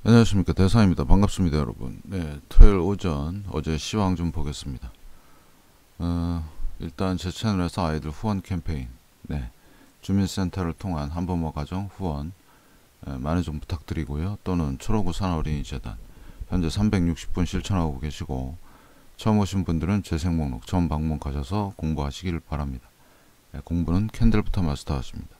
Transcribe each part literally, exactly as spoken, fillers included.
안녕하십니까, 대사입니다. 반갑습니다, 여러분. 네, 토요일 오전 어제 시황 좀 보겠습니다. 어, 일단 제 채널에서 아이들 후원 캠페인, 네, 주민센터를 통한 한부모 가정 후원 에, 많이 좀 부탁드리고요. 또는 초록우 산어린이재단 현재 삼백육십 분 실천하고 계시고, 처음 오신 분들은 재생 목록 처음 방문 가셔서 공부하시길 바랍니다. 네, 공부는 캔들부터 마스터하십니다.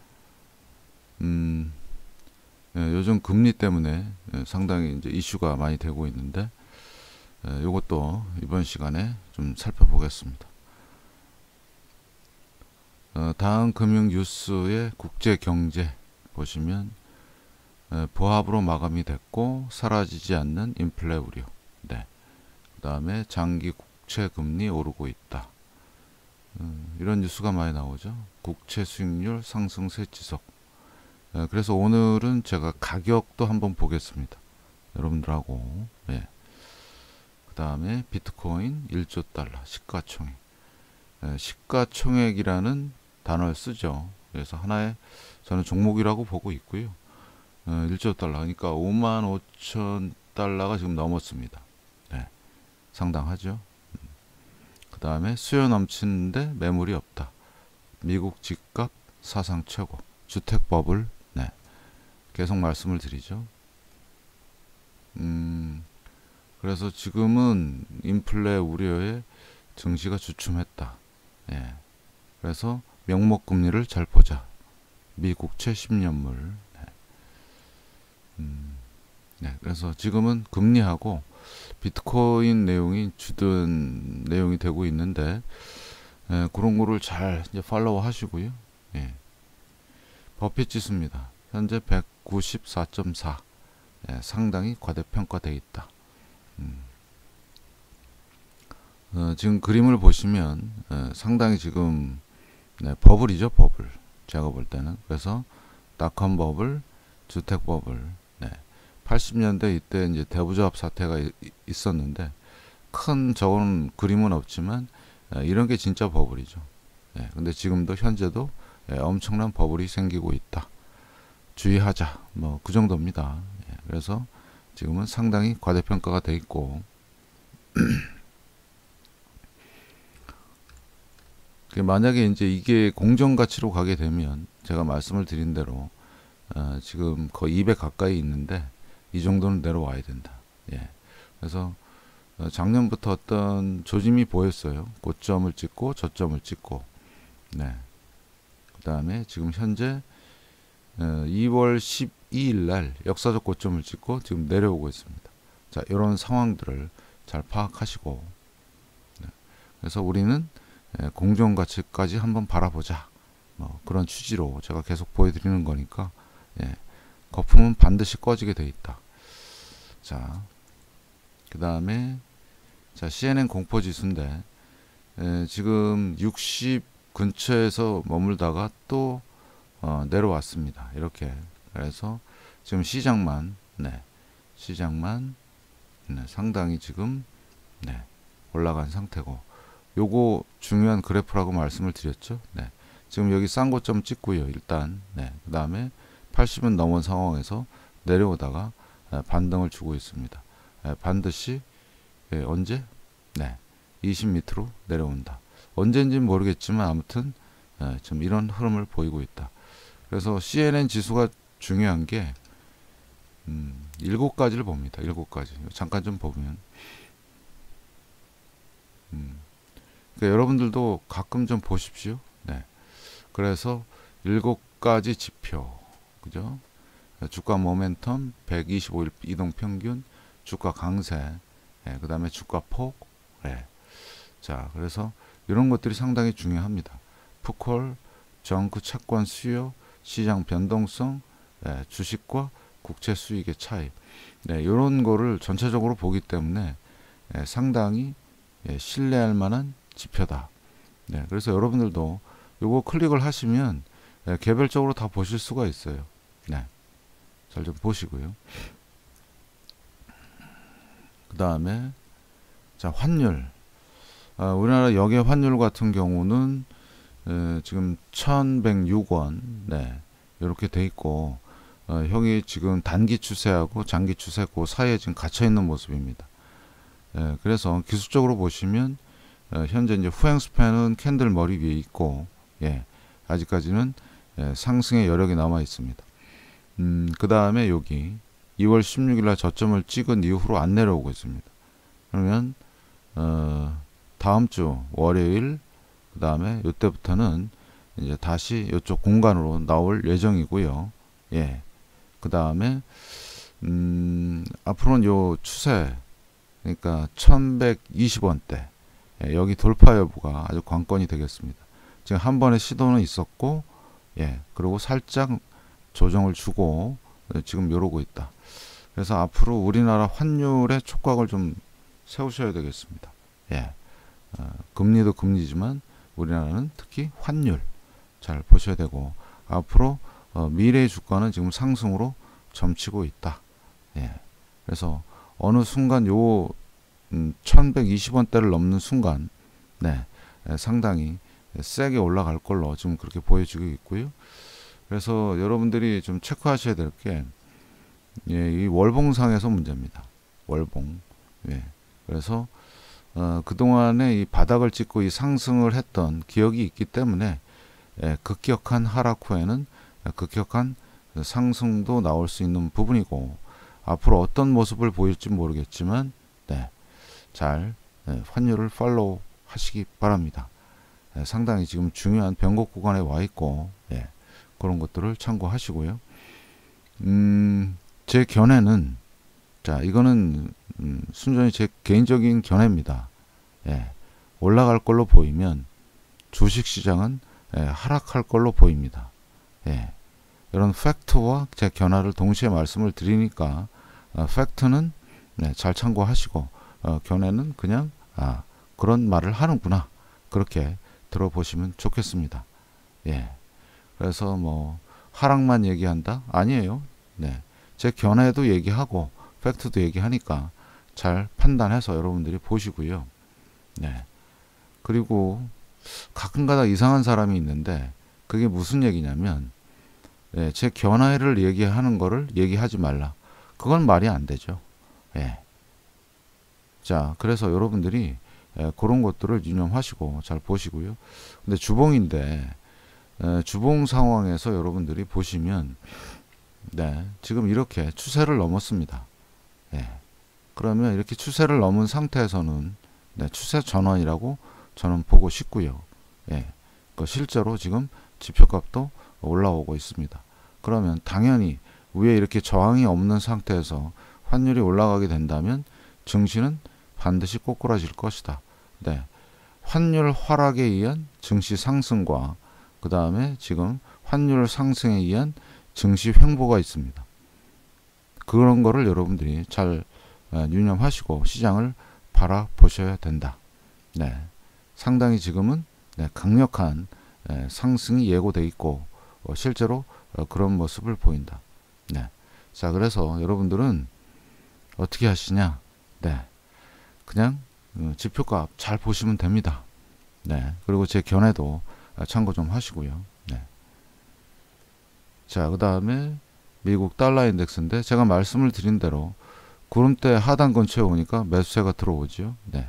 음, 예, 요즘 금리 때문에 예, 상당히 이제 이슈가 많이 되고 있는데, 예, 요것도 이번 시간에 좀 살펴보겠습니다. 어, 다음 금융 뉴스의 국제 경제 보시면 예, 보합으로 마감이 됐고 사라지지 않는 인플레 우려. 네. 그 다음에 장기 국채 금리 오르고 있다. 음, 이런 뉴스가 많이 나오죠. 국채 수익률 상승세 지속. 예, 그래서 오늘은 제가 가격도 한번 보겠습니다. 여러분들하고. 예. 그 다음에 비트코인 일조 달러 시가총액. 예, 시가총액이라는 단어를 쓰죠. 그래서 하나의 저는 종목이라고 보고 있고요. 어, 일조 달러 그러니까 오만 오천 달러가 지금 넘었습니다. 네, 상당하죠. 그 다음에 수요 넘치는데 매물이 없다. 미국 집값 사상 최고. 주택 버블. 네, 계속 말씀을 드리죠. 음, 그래서 지금은 인플레 우려에 증시가 주춤했다. 예, 그래서 명목 금리를 잘 보자. 미국채 십 년물. 네. 음, 네, 그래서 지금은 금리하고 비트코인 내용이 주된 내용이 되고 있는데, 예, 그런 거를 잘 이제 팔로우 하시고요. 예. 버핏 지수입니다. 현재 백구십사 점 사. 예, 상당히 과대평가되어 있다. 음. 어, 지금 그림을 보시면 예, 상당히 지금 네, 버블이죠, 버블. 제가 볼 때는. 그래서 닷컴 버블, 주택 버블. 네. 팔십 년대 이때 이제 대부조합 사태가 이, 있었는데 큰 저건 그림은 없지만 예, 이런 게 진짜 버블이죠. 예, 근데 지금도 현재도 예, 엄청난 버블이 생기고 있다. 주의하자. 뭐 그 정도입니다. 예, 그래서 지금은 상당히 과대평가가 돼 있고, 만약에 이제 이게 공정가치로 가게 되면 제가 말씀을 드린 대로 어, 지금 거의 이백 가까이 있는데 이 정도는 내려와야 된다. 예. 그래서 어, 작년부터 어떤 조짐이 보였어요. 고점을 찍고 저점을 찍고, 네. 그 다음에 지금 현재 어, 이월 십이일 날 역사적 고점을 찍고 지금 내려오고 있습니다. 자, 이런 상황들을 잘 파악하시고, 네. 그래서 우리는 예, 공정가치까지 한번 바라보자. 뭐 그런 취지로 제가 계속 보여드리는 거니까, 예, 거품은 반드시 꺼지게 돼 있다. 자, 그 다음에 자 씨엔엔 공포지수인데 예, 지금 육십 근처에서 머물다가 또 어, 내려왔습니다. 이렇게. 그래서 지금 시장만 네, 시장만 네, 상당히 지금 네, 올라간 상태고, 요거 중요한 그래프라고 말씀을 드렸죠. 네. 지금 여기 싼 고점 찍고요. 일단. 네. 그 다음에 팔십은 넘은 상황에서 내려오다가 반등을 주고 있습니다. 반드시 언제? 네. 이십 밑으로 내려온다. 언제인지는 모르겠지만 아무튼 좀 이런 흐름을 보이고 있다. 그래서 씨엔엔 지수가 중요한 게 음, 일곱 가지를 봅니다. 일곱 가지. 잠깐 좀 보면 음, 그러니까 여러분들도 가끔 좀 보십시오. 네. 그래서 일곱 가지 지표, 그죠? 주가 모멘텀, 백이십오 일 이동 평균, 주가 강세, 네. 그 다음에 주가 폭. 네. 자, 그래서 이런 것들이 상당히 중요합니다. 푸콜, 정크 채권 수요, 시장 변동성, 네. 주식과 국채 수익의 차이. 네. 이런 거를 전체적으로 보기 때문에 네. 상당히 예, 신뢰할 만한 지표다. 네, 그래서 여러분들도 요거 클릭을 하시면 예, 개별적으로 다 보실 수가 있어요. 네, 잘 좀 보시고요. 그 다음에 자 환율. 아, 우리나라 역의 환율 같은 경우는 에, 지금 천백육 원 네, 이렇게 돼 있고, 어, 형이 지금 단기 추세하고 장기 추세 그 사이에 지금 갇혀 있는 모습입니다. 예, 그래서 기술적으로 보시면 어, 현재 이제 후행 스팬은 캔들 머리 위에 있고, 예, 아직까지는 예, 상승의 여력이 남아 있습니다. 음, 그 다음에 여기 이월 십육일 날 저점을 찍은 이후로 안 내려오고 있습니다. 그러면 어, 다음 주 월요일 그 다음에 이때부터는 이제 다시 이쪽 공간으로 나올 예정이고요. 예. 그 다음에 음, 앞으로는 요 추세, 그러니까 천백이십 원대, 예, 여기 돌파 여부가 아주 관건이 되겠습니다. 지금 한 번의 시도는 있었고, 예, 그리고 살짝 조정을 주고 지금 이러고 있다. 그래서 앞으로 우리나라 환율의 촉각을 좀 세우셔야 되겠습니다. 예, 어, 금리도 금리지만 우리나라는 특히 환율 잘 보셔야 되고, 앞으로 어, 미래의 주가는 지금 상승으로 점치고 있다. 예, 그래서 어느 순간 요 음, 천백이십 원대를 넘는 순간, 네, 예, 상당히 세게 올라갈 걸로 지금 그렇게 보여지고 있고요. 그래서 여러분들이 좀 체크하셔야 될 게, 예, 이 월봉상에서 문제입니다. 월봉. 예, 그래서 어, 그동안에 이 바닥을 찍고 이 상승을 했던 기억이 있기 때문에, 예, 급격한 하락 후에는 급격한 상승도 나올 수 있는 부분이고, 앞으로 어떤 모습을 보일지 모르겠지만, 네, 잘 예, 환율을 팔로우 하시기 바랍니다. 예, 상당히 지금 중요한 변곡 구간에 와 있고, 예, 그런 것들을 참고하시고요. 음, 제 견해는, 자, 이거는 음, 순전히 제 개인적인 견해입니다. 예, 올라갈 걸로 보이면 주식시장은 예, 하락할 걸로 보입니다. 예, 이런 팩트와 제 견해를 동시에 말씀을 드리니까, 어, 팩트는 네, 잘 참고하시고, 어, 견해는 그냥 아, 그런 말을 하는구나, 그렇게 들어보시면 좋겠습니다. 예, 그래서 뭐 하락만 얘기한다? 아니에요. 네, 제 견해도 얘기하고 팩트도 얘기하니까 잘 판단해서 여러분들이 보시고요. 네, 그리고 가끔가다 이상한 사람이 있는데, 그게 무슨 얘기냐면, 예, 제 견해를 얘기하는 거를 얘기하지 말라. 그건 말이 안 되죠. 예. 자, 그래서 여러분들이 예, 그런 것들을 유념하시고 잘 보시고요. 근데 주봉인데, 예, 주봉 상황에서 여러분들이 보시면, 네, 지금 이렇게 추세를 넘었습니다. 예. 그러면 이렇게 추세를 넘은 상태에서는 네, 추세 전환이라고 저는 보고 싶고요. 예. 그 실제로 지금 지표값도 올라오고 있습니다. 그러면 당연히 위에 이렇게 저항이 없는 상태에서 환율이 올라가게 된다면 증시는 반드시 꼬꾸라질 것이다. 네, 환율 하락에 의한 증시 상승과 그 다음에 지금 환율 상승에 의한 증시 횡보가 있습니다. 그런 거를 여러분들이 잘 유념하시고 시장을 바라보셔야 된다. 네, 상당히 지금은 네, 강력한 네, 상승이 예고돼 있고 어, 실제로 어, 그런 모습을 보인다. 네, 자, 그래서 여러분들은 어떻게 하시냐? 네, 그냥 어, 지표값 잘 보시면 됩니다. 네, 그리고 제 견해도 참고 좀 하시고요. 네. 자, 그 다음에 미국 달러 인덱스인데, 제가 말씀을 드린 대로 구름대 하단 근처에 오니까 매수세가 들어오죠. 네.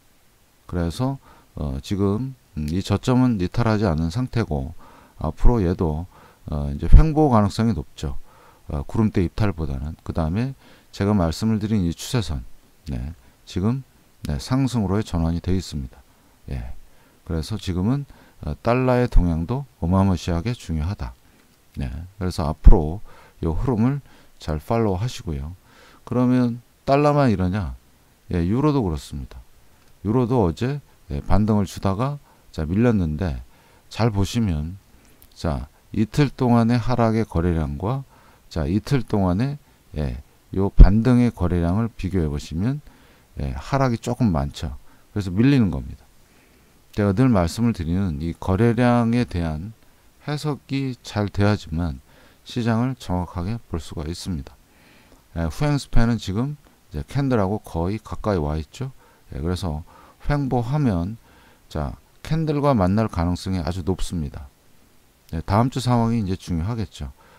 그래서 어, 지금 음, 이 저점은 이탈하지 않은 상태고, 앞으로 얘도 어, 이제 횡보 가능성이 높죠. 어, 구름대 입탈보다는. 그 다음에 제가 말씀을 드린 이 추세선, 네, 지금 네, 상승으로의 전환이 되어 있습니다. 예. 그래서 지금은 어, 달러의 동향도 어마무시하게 중요하다. 네. 그래서 앞으로 이 흐름을 잘 팔로우 하시고요. 그러면 달러만 이러냐? 예, 유로도 그렇습니다. 유로도 어제 예, 반등을 주다가 자, 밀렸는데, 잘 보시면 자, 이틀 동안의 하락의 거래량과 자, 이틀 동안의 예, 요 반등의 거래량을 비교해 보시면 예, 하락이 조금 많죠. 그래서 밀리는 겁니다. 제가 늘 말씀을 드리는 이 거래량에 대한 해석이 잘 돼야지만 시장을 정확하게 볼 수가 있습니다. 예, 후행 스팬은 지금 이제 캔들하고 거의 가까이 와 있죠. 예, 그래서 횡보하면 자, 캔들과 만날 가능성이 아주 높습니다. 예, 다음 주 상황이 이제 중요하겠죠.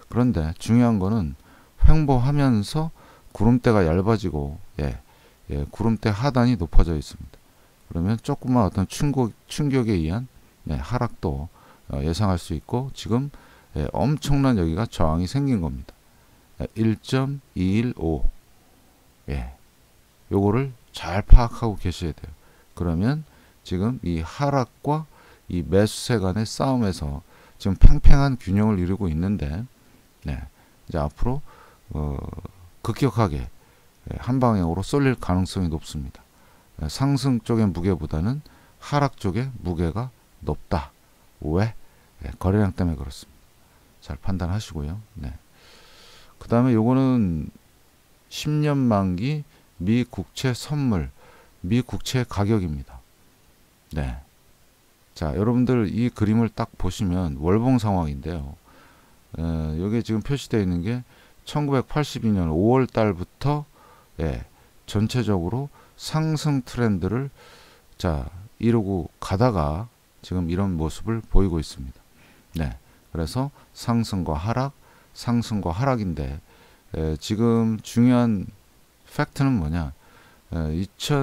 그런데 중요한 거는 횡보하면서 구름대가 얇아지고 예, 예, 구름대 하단이 높아져 있습니다. 그러면 조금만 어떤 충격, 충격에 의한 예, 하락도 어, 예상할 수 있고 지금 예, 엄청난 여기가 저항이 생긴 겁니다. 예, 일 점 이일오 예, 요거를 잘 파악하고 계셔야 돼요. 그러면 지금 이 하락과 이 매수세 간의 싸움에서 지금 팽팽한 균형을 이루고 있는데 네, 이제 앞으로 어, 급격하게 한 방향으로 쏠릴 가능성이 높습니다. 상승 쪽의 무게보다는 하락 쪽의 무게가 높다. 왜? 네, 거래량 때문에 그렇습니다. 잘 판단하시고요. 네. 그 다음에 요거는 십 년 만기 미 국채 선물, 미 국채 가격입니다. 네. 자, 여러분들 이 그림을 딱 보시면 월봉 상황인데요. 에, 여기 지금 표시되어 있는 게 천구백팔십이 년 오월 달부터 예, 전체적으로 상승 트렌드를 자, 이루고 가다가 지금 이런 모습을 보이고 있습니다. 네. 그래서 상승과 하락, 상승과 하락인데 에, 지금 중요한 팩트는 뭐냐? 에,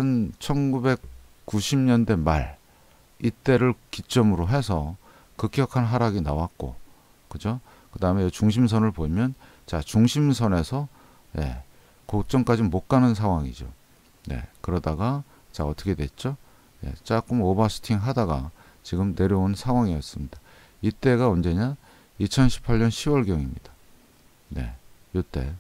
천구백구십 년대 말 이때를 기점으로 해서 급격한 하락이 나왔고, 그죠? 그 다음에 중심선을 보면, 자, 중심선에서, 예, 고점까지 못 가는 상황이죠. 네, 그러다가, 자, 어떻게 됐죠? 예, 조금 오버스팅 하다가 지금 내려온 상황이었습니다. 이때가 언제냐? 이천십팔 년 시월경입니다. 네, 요때,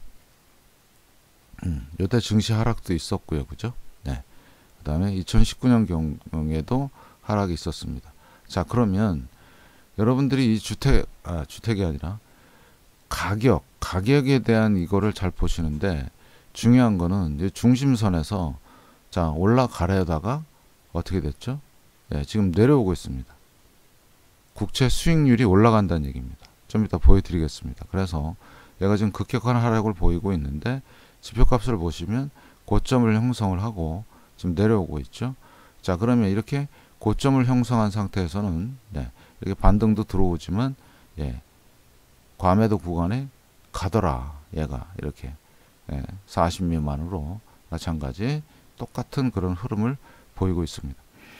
음, 요때 증시 하락도 있었고요. 그죠? 네. 그 다음에 이천십구 년 경에도 하락이 있었습니다. 자, 그러면 여러분들이 이 주택, 아, 주택이 아니라 가격, 가격에 대한 이거를 잘 보시는데 중요한 거는 이제 중심선에서 자, 올라가려다가 어떻게 됐죠? 네, 지금 내려오고 있습니다. 국채 수익률이 올라간다는 얘기입니다. 좀 이따 보여드리겠습니다. 그래서 얘가 지금 급격한 하락을 보이고 있는데 지표값을 보시면 고점을 형성을 하고 지금 내려오고 있죠. 자, 그러면 이렇게 고점을 형성한 상태에서는 네, 이렇게 반등도 들어오지만 예, 과매도 구간에 가더라. 얘가 이렇게 예, 사십 미만으로 마찬가지 똑같은 그런 흐름을 보이고 있습니다.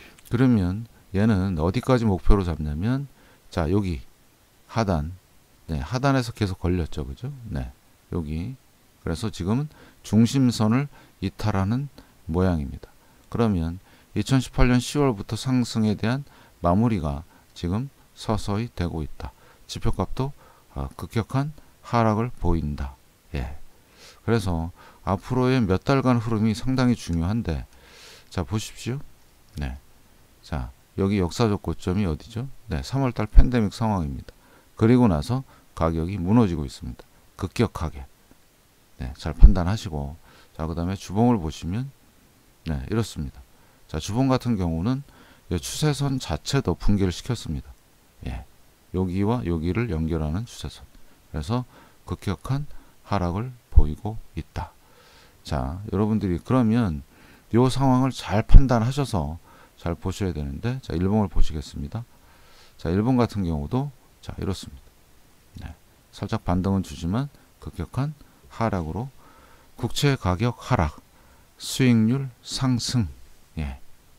그러면 얘는 어디까지 목표로 잡냐면 자, 여기 하단, 네, 하단에서 계속 걸렸죠. 그죠? 네, 여기. 그래서 지금은 중심선을 이탈하는 모양입니다. 그러면 이천십팔 년 시월부터 상승에 대한 마무리가 지금 서서히 되고 있다. 지표값도 어, 급격한 하락을 보인다. 예. 그래서 앞으로의 몇 달간 흐름이 상당히 중요한데, 자, 보십시오. 네. 자, 여기 역사적 고점이 어디죠? 네, 삼월 달 팬데믹 상황입니다. 그리고 나서 가격이 무너지고 있습니다. 급격하게. 네, 잘 판단하시고, 자, 그 다음에 주봉을 보시면, 네, 이렇습니다. 자, 주봉 같은 경우는 추세선 자체도 붕괴를 시켰습니다. 예, 여기와 여기를 연결하는 추세선. 그래서 급격한 하락을 보이고 있다. 자, 여러분들이 그러면 이 상황을 잘 판단하셔서 잘 보셔야 되는데, 자, 일봉을 보시겠습니다. 자, 일본 같은 경우도 자, 이렇습니다. 네, 살짝 반등은 주지만 급격한 하락으로 국채 가격 하락, 수익률 상승. 예,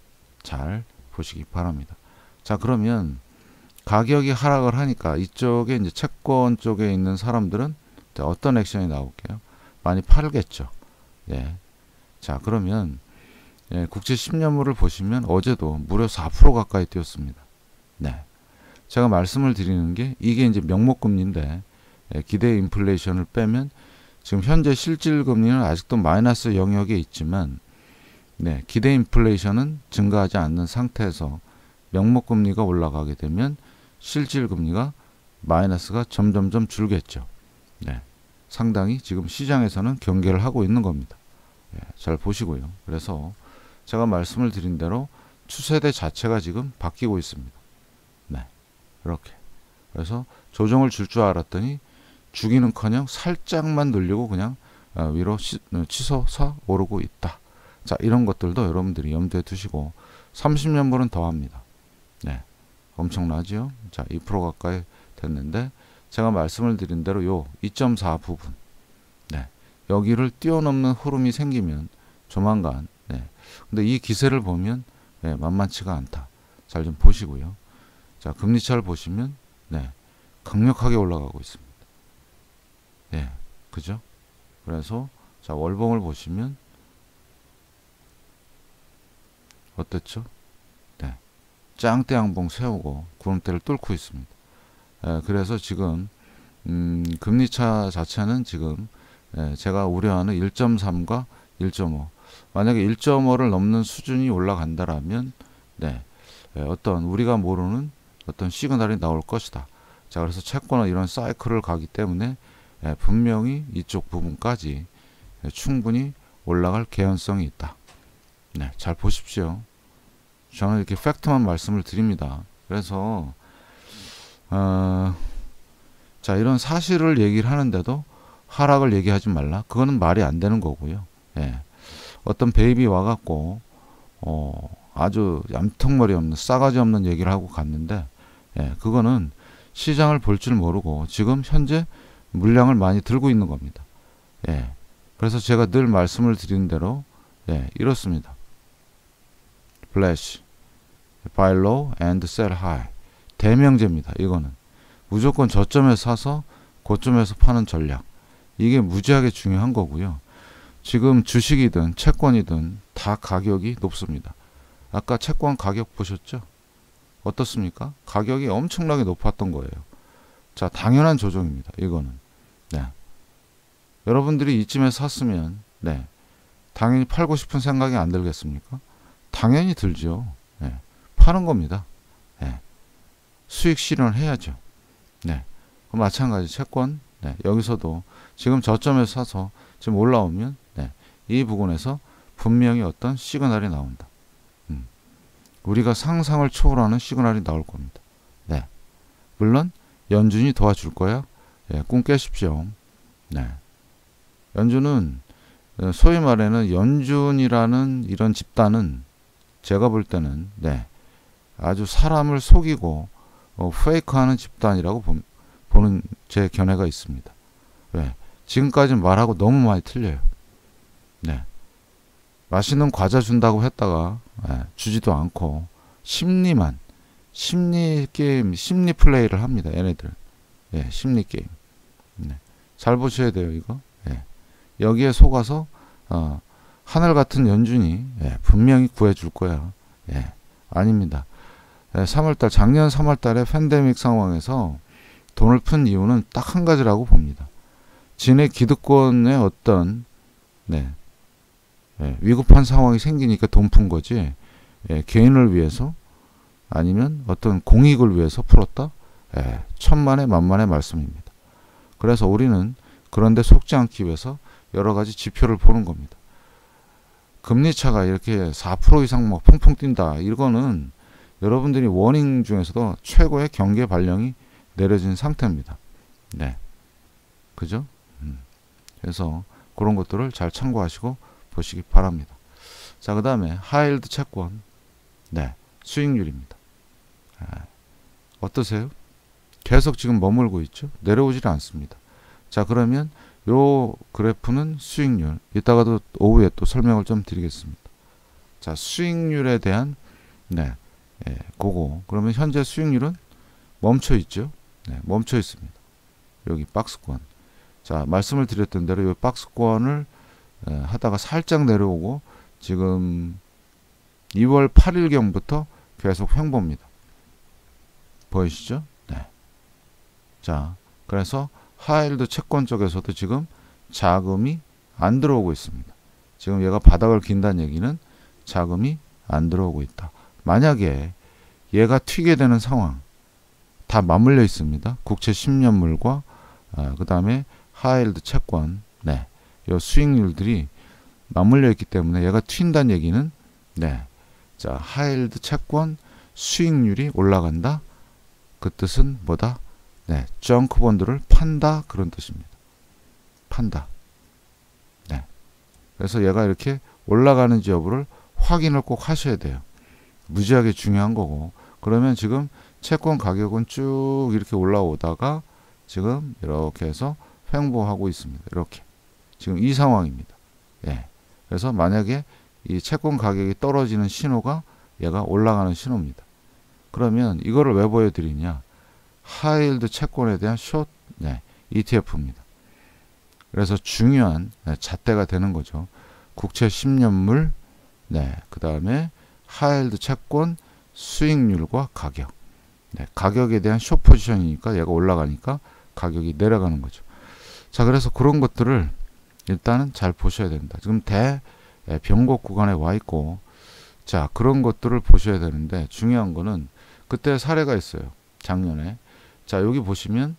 잘 보시기 바랍니다. 자, 그러면 가격이 하락을 하니까 이쪽에 이제 채권 쪽에 있는 사람들은 자, 어떤 액션이 나올게요? 많이 팔겠죠. 예. 자, 그러면 예, 국채 십 년물을 보시면 어제도 무려 사 퍼센트 가까이 뛰었습니다. 네. 제가 말씀을 드리는 게 이게 이제 명목금리인데 예, 기대 인플레이션을 빼면 지금 현재 실질 금리는 아직도 마이너스 영역에 있지만 네, 기대 인플레이션은 증가하지 않는 상태에서 명목금리가 올라가게 되면 실질 금리가 마이너스가 점점점 줄겠죠. 네, 상당히 지금 시장에서는 경계를 하고 있는 겁니다. 네, 잘 보시고요. 그래서 제가 말씀을 드린 대로 추세대 자체가 지금 바뀌고 있습니다. 네, 이렇게. 그래서 조정을 줄 줄 알았더니 주기는커녕 살짝만 늘리고 그냥 위로 치솟아 오르고 있다. 자, 이런 것들도 여러분들이 염두에 두시고 삼십 년물은 더합니다. 네, 엄청나죠? 자, 이 퍼센트 가까이 됐는데 제가 말씀을 드린 대로 요 이 점 사 부분, 네, 여기를 뛰어넘는 흐름이 생기면 조만간, 네, 근데 이 기세를 보면 네, 만만치가 않다. 잘 좀 보시고요. 자, 금리차를 보시면 네, 강력하게 올라가고 있습니다. 네, 그죠? 그래서 자, 월봉을 보시면 어땠죠? 네, 짱대 양봉 세우고 구름대를 뚫고 있습니다. 예, 그래서 지금 음, 금리차 자체는 지금 예, 제가 우려하는 일 점 삼과 일 점 오, 만약에 일 점 오를 넘는 수준이 올라간다라면 네, 예, 어떤 우리가 모르는 어떤 시그널이 나올 것이다. 자, 그래서 채권은 이런 사이클을 가기 때문에 예, 분명히 이쪽 부분까지 예, 충분히 올라갈 개연성이 있다. 네, 잘 보십시오. 저는 이렇게 팩트만 말씀을 드립니다. 그래서 어, 자, 이런 사실을 얘기를 하는데도 하락을 얘기하지 말라. 그거는 말이 안 되는 거고요. 예. 어떤 베이비 와갖고 어, 아주 얌통머리 없는 싸가지 없는 얘기를 하고 갔는데 예, 그거는 시장을 볼 줄 모르고 지금 현재 물량을 많이 들고 있는 겁니다. 예. 그래서 제가 늘 말씀을 드리는 대로 예, 이렇습니다. 플래시, buy low and sell high. 대명제입니다. 이거는 무조건 저점에서 사서 고점에서 파는 전략. 이게 무지하게 중요한 거고요. 지금 주식이든 채권이든 다 가격이 높습니다. 아까 채권 가격 보셨죠? 어떻습니까? 가격이 엄청나게 높았던 거예요. 자, 당연한 조정입니다. 이거는. 네. 여러분들이 이쯤에 샀으면 네, 당연히 팔고 싶은 생각이 안 들겠습니까? 당연히 들죠. 네. 파는 겁니다. 네. 수익 실현을 해야죠. 네. 마찬가지 채권 네. 여기서도 지금 저점에서 사서 지금 올라오면 네. 이 부분에서 분명히 어떤 시그널이 나온다. 음. 우리가 상상을 초월하는 시그널이 나올 겁니다. 네. 물론 연준이 도와줄 거야. 예, 꿈 깨십시오. 네. 연준은 소위 말하는 연준이라는 이런 집단은 제가 볼 때는 네. 아주 사람을 속이고 어, 페이크하는 집단이라고 보, 보는 제 견해가 있습니다. 왜? 지금까지 말하고 너무 많이 틀려요. 네. 맛있는 과자 준다고 했다가 예, 주지도 않고 심리만 심리 게임, 심리 플레이를 합니다. 얘네들. 예, 심리 게임. 네. 잘 보셔야 돼요, 이거. 예. 여기에 속아서 어, 하늘 같은 연준이 예, 분명히 구해줄 거야. 예, 아닙니다. 예, 삼월달 작년 삼월달에 팬데믹 상황에서 돈을 푼 이유는 딱 한 가지라고 봅니다. 진해 기득권의 어떤 네, 예, 위급한 상황이 생기니까 돈 푼 거지. 예, 개인을 위해서 아니면 어떤 공익을 위해서 풀었다. 예, 천만의 만만의 말씀입니다. 그래서 우리는 그런데 속지 않기 위해서 여러 가지 지표를 보는 겁니다. 금리차가 이렇게 사 퍼센트 이상 뭐 펑펑 뛴다. 이거는 여러분들이 워닝 중에서도 최고의 경계 발령이 내려진 상태입니다. 네. 그죠? 음. 그래서 그런 것들을 잘 참고하시고 보시기 바랍니다. 자, 그 다음에 하이힐드 채권. 네. 수익률입니다. 아, 어떠세요? 계속 지금 머물고 있죠? 내려오질 않습니다. 자, 그러면 요 그래프는 수익률. 이따가도 오후에 또 설명을 좀 드리겠습니다. 자, 수익률에 대한 네, 예, 그거. 그러면 현재 수익률은 멈춰 있죠? 네, 멈춰 있습니다. 여기 박스권. 자, 말씀을 드렸던 대로 이 박스권을 예, 하다가 살짝 내려오고 지금 이월 팔일경부터 계속 횡보입니다. 보이시죠? 네. 자, 그래서 하이힐드 채권 쪽에서도 지금 자금이 안 들어오고 있습니다. 지금 얘가 바닥을 긴다는 얘기는 자금이 안 들어오고 있다. 만약에 얘가 튀게 되는 상황 다 맞물려 있습니다. 국채 십 년물과 아, 그 다음에 하이힐드 채권 네, 이 수익률들이 맞물려 있기 때문에 얘가 튄다는 얘기는 네, 자 하이힐드 채권 수익률이 올라간다. 그 뜻은 뭐다? 네, 정크본드를 판다 그런 뜻입니다. 판다. 네. 그래서 얘가 이렇게 올라가는지 여부를 확인을 꼭 하셔야 돼요. 무지하게 중요한 거고. 그러면 지금 채권 가격은 쭉 이렇게 올라오다가 지금 이렇게 해서 횡보하고 있습니다. 이렇게 지금 이 상황입니다. 예. 그래서 만약에 이 채권 가격이 떨어지는 신호가 얘가 올라가는 신호입니다. 그러면 이거를 왜 보여드리냐? 하이힐드 채권에 대한 숏 네, 이티에프입니다. 그래서 중요한 네, 잣대가 되는 거죠. 국채 십 년물, 네, 그 다음에 하이힐드 채권 수익률과 가격. 네, 가격에 대한 숏 포지션이니까 얘가 올라가니까 가격이 내려가는 거죠. 자, 그래서 그런 것들을 일단은 잘 보셔야 됩니다. 지금 대 변곡 구간에 와 있고, 자, 그런 것들을 보셔야 되는데 중요한 거는 그때 사례가 있어요. 작년에. 자, 여기 보시면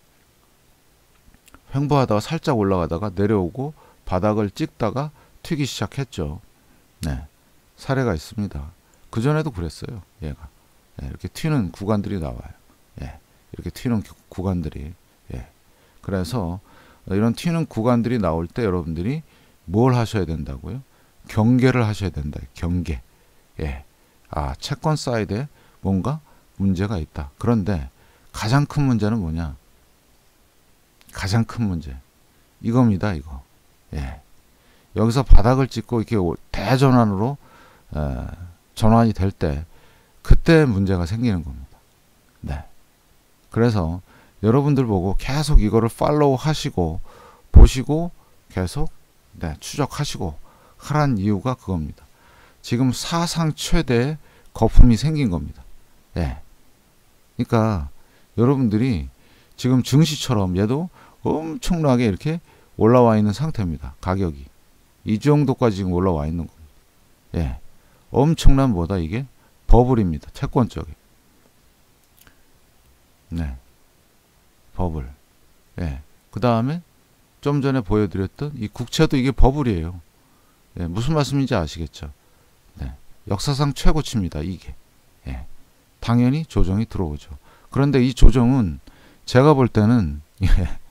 횡보하다가 살짝 올라가다가 내려오고 바닥을 찍다가 튀기 시작했죠. 네, 사례가 있습니다. 그 전에도 그랬어요. 얘가 예, 이렇게 튀는 구간들이 나와요. 예, 이렇게 튀는 구간들이. 예, 그래서 이런 튀는 구간들이 나올 때 여러분들이 뭘 하셔야 된다고요? 경계를 하셔야 된다. 경계. 예, 아, 채권 사이드에 뭔가 문제가 있다. 그런데 가장 큰 문제는 뭐냐? 가장 큰 문제 이겁니다. 이거. 예, 여기서 바닥을 찍고 이렇게 대전환으로 에, 전환이 될 때 그때 문제가 생기는 겁니다. 네. 그래서 여러분들 보고 계속 이거를 팔로우 하시고 보시고 계속 네, 추적하시고 하란 이유가 그겁니다. 지금 사상 최대의 거품이 생긴 겁니다. 예. 그러니까 여러분들이 지금 증시처럼 얘도 엄청나게 이렇게 올라와 있는 상태입니다. 가격이 이 정도까지 지금 올라와 있는 겁니다. 예, 엄청난 뭐다 이게 버블입니다. 채권 쪽에. 네, 버블. 예, 그 다음에 좀 전에 보여드렸던 이 국채도 이게 버블이에요. 예, 무슨 말씀인지 아시겠죠? 네, 역사상 최고치입니다. 이게. 예, 당연히 조정이 들어오죠. 그런데 이 조정은 제가 볼 때는 예,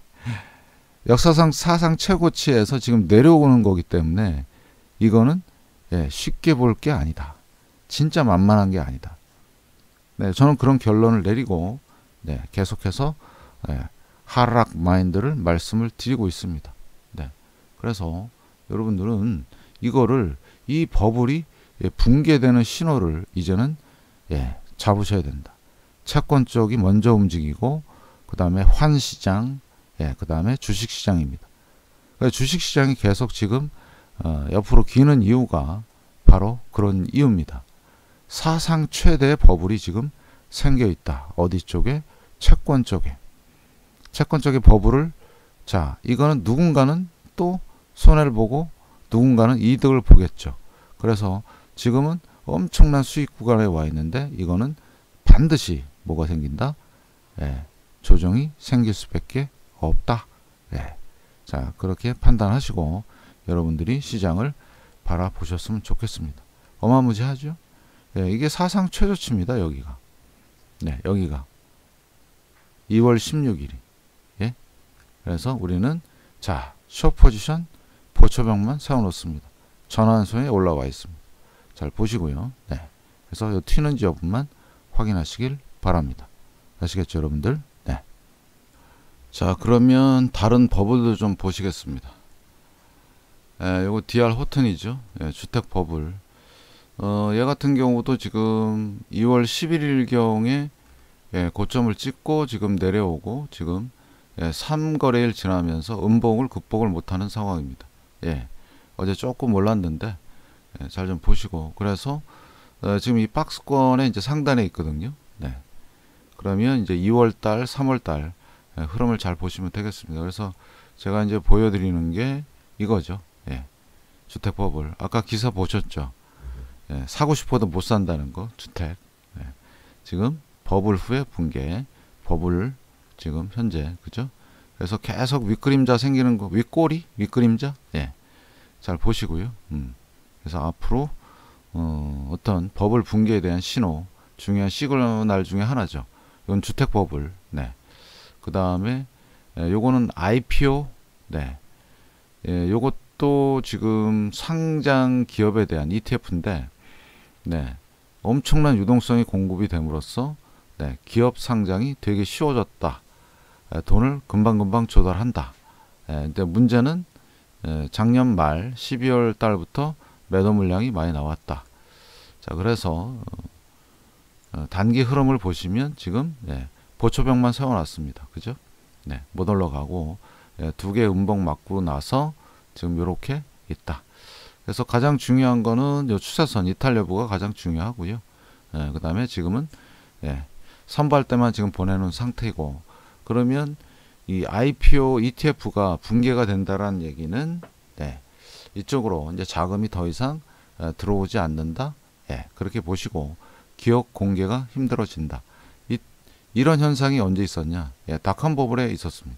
역사상 사상 최고치에서 지금 내려오는 거기 때문에 이거는 예, 쉽게 볼 게 아니다. 진짜 만만한 게 아니다. 네, 저는 그런 결론을 내리고 네, 계속해서 예, 하락 마인드를 말씀을 드리고 있습니다. 네, 그래서 여러분들은 이거를 이 버블이 예, 붕괴되는 신호를 이제는 예, 잡으셔야 된다. 채권 쪽이 먼저 움직이고 그 다음에 환시장, 예, 그 다음에 주식시장입니다. 그러니까 주식시장이 계속 지금 어, 옆으로 기는 이유가 바로 그런 이유입니다. 사상 최대의 버블이 지금 생겨 있다. 어디 쪽에? 채권 쪽에. 채권 쪽의 버블을 자, 이거는 누군가는 또 손해를 보고 누군가는 이득을 보겠죠. 그래서 지금은 엄청난 수익 구간에 와 있는데 이거는 반드시 뭐가 생긴다? 예, 조정이 생길 수밖에 없다. 예. 자, 그렇게 판단하시고 여러분들이 시장을 바라보셨으면 좋겠습니다. 어마무지하죠? 예, 이게 사상 최저치입니다. 여기가. 네, 여기가 이월 십육일이. 예. 그래서 우리는 자, 숏 포지션 보초벽만 세워 놓습니다. 전환선에 올라와 있습니다. 잘 보시고요. 네. 그래서 이 튀는지 여부만 확인하시길 바랍니다. 아시겠죠, 여러분들? 네. 자, 그러면 다른 버블도 좀 보시겠습니다. 예, 요거 디알 호튼이죠. 예, 주택 버블. 어, 얘 같은 경우도 지금 이월 십일일경에 예, 고점을 찍고 지금 내려오고 지금 예, 삼 거래일 지나면서 음봉을 극복을 못하는 상황입니다. 예, 어제 조금 올랐는데 예, 잘 좀 보시고 그래서 어, 지금 이 박스권에 이제 상단에 있거든요. 네. 그러면 이제 이월달, 삼월달 예, 흐름을 잘 보시면 되겠습니다. 그래서 제가 이제 보여드리는 게 이거죠. 예, 주택 버블. 아까 기사 보셨죠? 예, 사고 싶어도 못 산다는 거. 주택. 예, 지금 버블 후에 붕괴. 버블 지금 현재 그죠? 그래서 계속 윗그림자 생기는 거. 윗꼬리? 윗그림자? 예, 잘 보시고요. 음. 그래서 앞으로 어, 어떤 버블 붕괴에 대한 신호 중요한 시그널 중에 하나죠. 이건 주택 버블. 네. 그 다음에 예, 요거는 아이피오. 네. 예, 요것도 지금 상장 기업에 대한 이티에프인데 네. 엄청난 유동성이 공급이 됨으로써 네, 기업 상장이 되게 쉬워졌다. 에, 돈을 금방금방 조달한다. 에, 근데 문제는 에, 작년 말 십이월 달부터 매도 물량이 많이 나왔다. 자, 그래서 어, 어, 단기 흐름을 보시면 지금 예, 보초벽만 세워놨습니다. 그죠? 네, 못 올라가고 예, 두 개 음봉 맞고 나서 지금 이렇게 있다. 그래서 가장 중요한 거는 요 추세선 이탈 여부가 가장 중요하고요. 예, 그 다음에 지금은 예, 선발대만 지금 보내놓은 상태이고, 그러면 이 아이피오 이티에프가 붕괴가 된다라는 얘기는 네, 이쪽으로 이제 자금이 더 이상 에, 들어오지 않는다. 예, 그렇게 보시고 기업 공개가 힘들어진다. 이, 이런 현상이 언제 있었냐? 예, 닷컴버블에 있었습니다.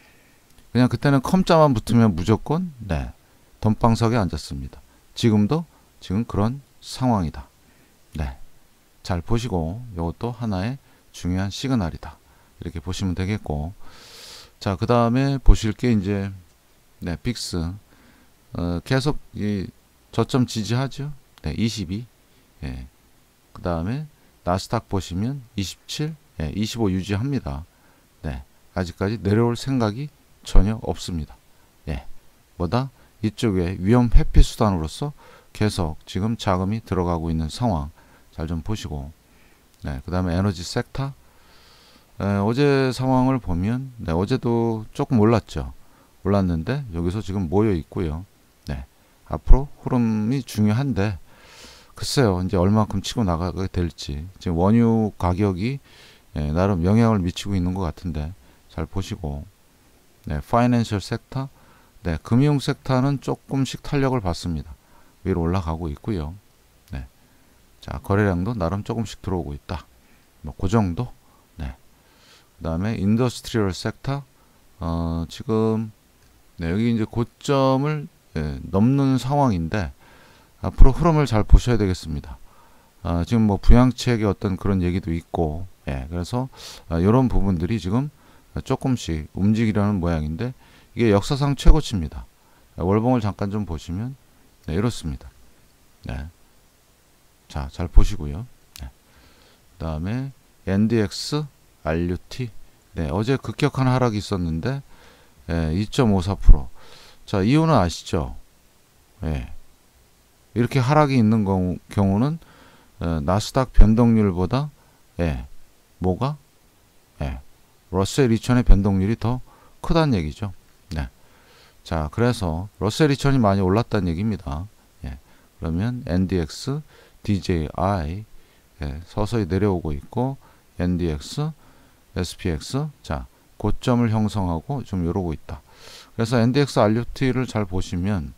그냥 그때는 컴자만 붙으면 무조건 네, 돈방석에 앉았습니다. 지금도 지금 그런 상황이다. 네, 잘 보시고 이것도 하나의 중요한 시그널이다. 이렇게 보시면 되겠고, 자, 그 다음에 보실 게 이제 네, 빅스 어, 계속 이 저점 지지하죠. 네, 이십이. 예. 그 다음에 나스닥 보시면 이십칠, 예, 이십오 유지합니다. 네, 아직까지 내려올 생각이 전혀 없습니다. 예, 뭐다? 이쪽에 위험 회피 수단으로서 계속 지금 자금이 들어가고 있는 상황 잘 좀 보시고, 네, 그 다음에 에너지 섹터 에, 어제 상황을 보면 네, 어제도 조금 올랐죠. 올랐는데 여기서 지금 모여 있고요. 네, 앞으로 흐름이 중요한데 글쎄요, 이제 얼마큼 치고 나가게 될지. 지금 원유 가격이 예, 나름 영향을 미치고 있는 것 같은데 잘 보시고, 네, 파이낸셜 섹터, 네, 금융 섹터는 조금씩 탄력을 받습니다. 위로 올라가고 있고요. 네, 자, 거래량도 나름 조금씩 들어오고 있다. 뭐 그 정도. 네, 그 다음에 인더스트리얼 섹터, 어, 지금 네, 여기 이제 고점을 예, 넘는 상황인데 앞으로 흐름을 잘 보셔야 되겠습니다. 아, 지금 뭐 부양책의 어떤 그런 얘기도 있고, 예, 그래서 아, 이런 부분들이 지금 조금씩 움직이려는 모양인데 이게 역사상 최고치입니다. 아, 월봉을 잠깐 좀 보시면 네, 이렇습니다. 네, 자, 잘 보시고요. 네. 그 다음에 엔디엑스, 알유티, 네, 어제 급격한 하락이 있었는데 예, 이 점 오사 퍼센트. 자, 이유는 아시죠? 예. 이렇게 하락이 있는 경우, 경우는 어, 나스닥 변동률보다 예, 뭐가 예, 러셀 이천의 변동률이 더 크다는 얘기죠. 네. 자, 그래서 러셀 이천이 많이 올랐다는 얘기입니다. 예. 그러면 엔디엑스, 디제이아이 예, 서서히 내려오고 있고, 엔디엑스, 에스피엑스 자, 고점을 형성하고 좀 이러고 있다. 그래서 엔디엑스 알유티를 잘 보시면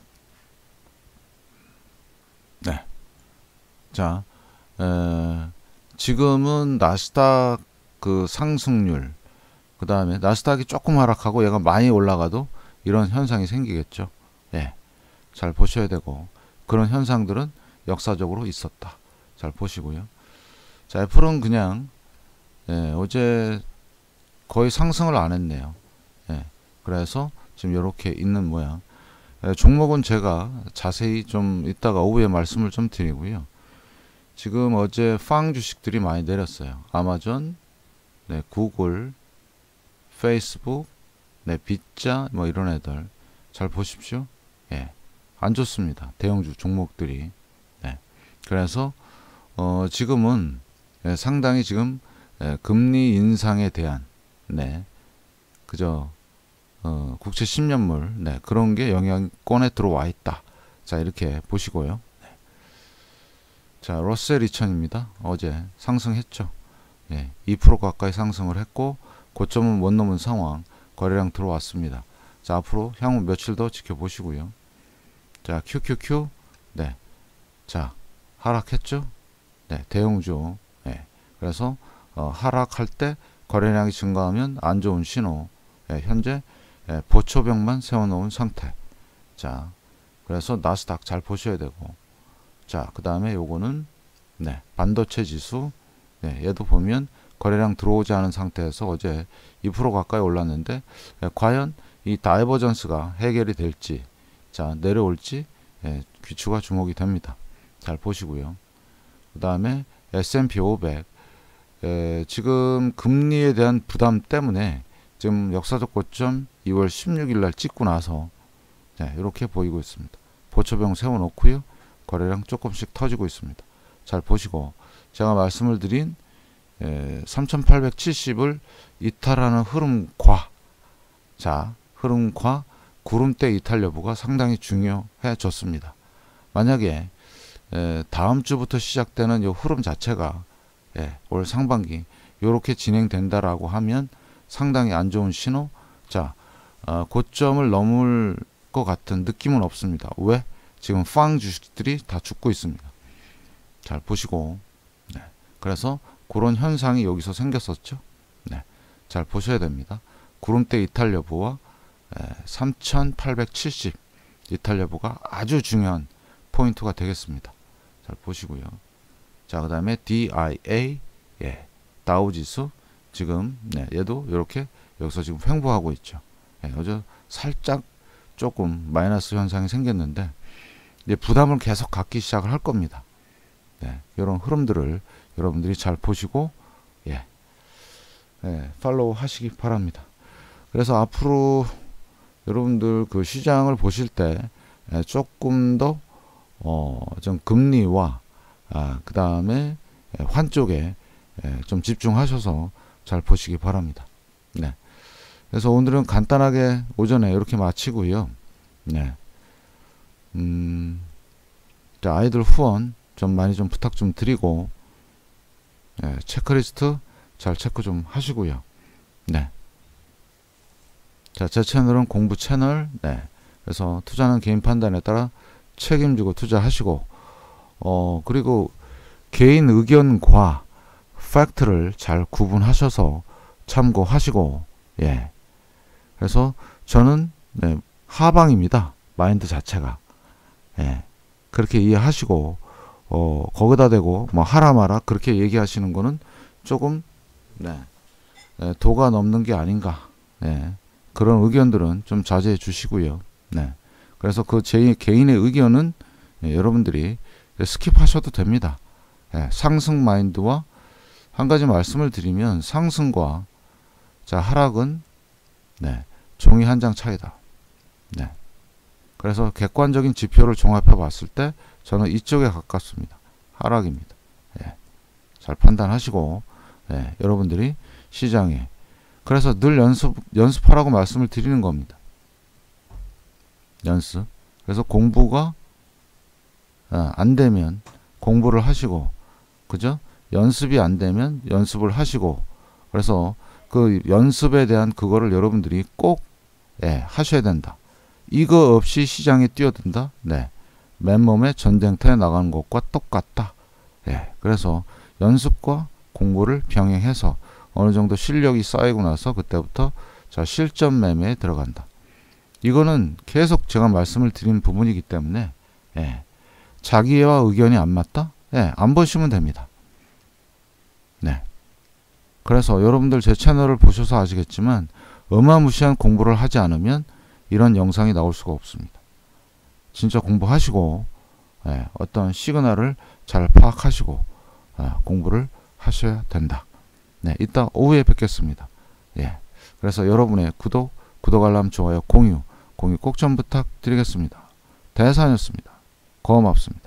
네, 자, 에, 지금은 나스닥 그 상승률, 그 다음에 나스닥이 조금 하락하고 얘가 많이 올라가도 이런 현상이 생기겠죠. 예, 잘 보셔야 되고, 그런 현상들은 역사적으로 있었다. 잘 보시고요. 자, 애플은 그냥 예, 어제 거의 상승을 안 했네요. 예, 그래서 지금 이렇게 있는 모양. 예, 종목은 제가 자세히 좀 이따가 오후에 말씀을 좀 드리고요. 지금 어제 팡 주식들이 많이 내렸어요. 아마존, 네, 구글, 페이스북, 네, 빗자 뭐 이런 애들 잘 보십시오. 예, 안 좋습니다. 대형주 종목들이. 네, 그래서 어, 지금은 예, 상당히 지금 예, 금리 인상에 대한 네, 그저 어, 국채 십 년물 네, 그런 게 영향권에 들어와 있다. 자, 이렇게 보시고요. 네. 자, 러셀 이천입니다. 어제 상승했죠. 예, 이 퍼센트 가까이 상승을 했고 고점은 못 넘은 상황, 거래량 들어왔습니다. 자, 앞으로 향후 며칠 더 지켜보시고요. 자, 큐큐큐 네, 자, 하락했죠. 네, 대형주. 예, 그래서 어, 하락할 때 거래량이 증가하면 안 좋은 신호. 예, 현재 예, 보초벽만 세워놓은 상태. 자, 그래서 나스닥 잘 보셔야 되고, 자, 그 다음에 요거는 네, 반도체 지수. 네, 얘도 보면 거래량 들어오지 않은 상태에서 어제 이 퍼센트 가까이 올랐는데 예, 과연 이 다이버전스가 해결이 될지, 자, 내려올지 예, 귀추가 주목이 됩니다. 잘 보시고요. 그 다음에 에스 앤 피 오백 에, 지금 금리에 대한 부담 때문에 지금 역사적 고점 이월 십육일 날 찍고 나서 네, 이렇게 보이고 있습니다. 보초병 세워놓고요. 거래량 조금씩 터지고 있습니다. 잘 보시고 제가 말씀을 드린 에, 삼천팔백칠십을 이탈하는 흐름과 자 흐름과 구름대 이탈 여부가 상당히 중요해졌습니다. 만약에 에, 다음 주부터 시작되는 이 흐름 자체가 예, 올 상반기 이렇게 진행된다라고 하면 상당히 안 좋은 신호. 자 어, 고점을 넘을 것 같은 느낌은 없습니다. 왜? 지금 팡 주식들이 다 죽고 있습니다. 잘 보시고 네. 그래서 그런 현상이 여기서 생겼었죠. 네. 잘 보셔야 됩니다. 구름대 이탈 여부와 에, 삼천팔백칠십 이탈 여부가 아주 중요한 포인트가 되겠습니다. 잘 보시고요. 자, 그 다음에 디아이에이 예, 다우지수 지금 네, 얘도 이렇게 여기서 지금 횡보하고 있죠. 예, 어제 살짝 조금 마이너스 현상이 생겼는데 이제 부담을 계속 갖기 시작을 할 겁니다. 네, 이런 흐름들을 여러분들이 잘 보시고 예, 예, 팔로우 하시기 바랍니다. 그래서 앞으로 여러분들 그 시장을 보실 때 예, 조금 더 어, 좀 금리와 아, 그 다음에 예, 환 쪽에 예, 좀 집중하셔서 잘 보시기 바랍니다. 네. 그래서 오늘은 간단하게 오전에 이렇게 마치고요. 네. 음, 자, 아이들 후원 좀 많이 좀 부탁 좀 드리고, 예, 체크리스트 잘 체크 좀 하시고요. 네. 자, 제 채널은 공부 채널. 네. 그래서 투자는 개인 판단에 따라 책임지고 투자하시고, 어, 그리고 개인 의견과 팩트를 잘 구분하셔서 참고하시고, 예. 그래서 저는 네, 하방입니다. 마인드 자체가. 예. 그렇게 이해하시고, 어, 거기다 대고 뭐 하라 마라 그렇게 얘기하시는 거는 조금 네, 네, 도가 넘는 게 아닌가. 네. 그런 의견들은 좀 자제해 주시고요. 네. 그래서 그 제 개인의 의견은 예, 여러분들이 스킵하셔도 됩니다. 예, 상승 마인드와 한 가지 말씀을 드리면 상승과 자 하락은 네, 종이 한 장 차이다. 네. 그래서 객관적인 지표를 종합해 봤을 때 저는 이쪽에 가깝습니다. 하락입니다. 예. 잘 판단하시고 예, 여러분들이 시장에 그래서 늘 연습 연습하라고 말씀을 드리는 겁니다. 연습. 그래서 공부가 아, 안 되면 공부를 하시고 그죠? 연습이 안 되면 연습을 하시고 그래서 그 연습에 대한 그거를 여러분들이 꼭 예, 하셔야 된다. 이거 없이 시장에 뛰어든다. 네. 맨몸에 전쟁터에 나가는 것과 똑같다. 예. 그래서 연습과 공부를 병행해서 어느 정도 실력이 쌓이고 나서 그때부터 자 실전 매매에 들어간다. 이거는 계속 제가 말씀을 드린 부분이기 때문에 예. 자기와 의견이 안 맞다? 예, 안 보시면 됩니다. 네. 그래서 여러분들 제 채널을 보셔서 아시겠지만 어마무시한 공부를 하지 않으면 이런 영상이 나올 수가 없습니다. 진짜 공부하시고 예, 어떤 시그널을 잘 파악하시고 예, 공부를 하셔야 된다. 네, 이따 오후에 뵙겠습니다. 예, 그래서 여러분의 구독, 구독 알람, 좋아요, 공유, 공유 꼭 좀 부탁드리겠습니다. 대산이었습니다. 고맙습니다.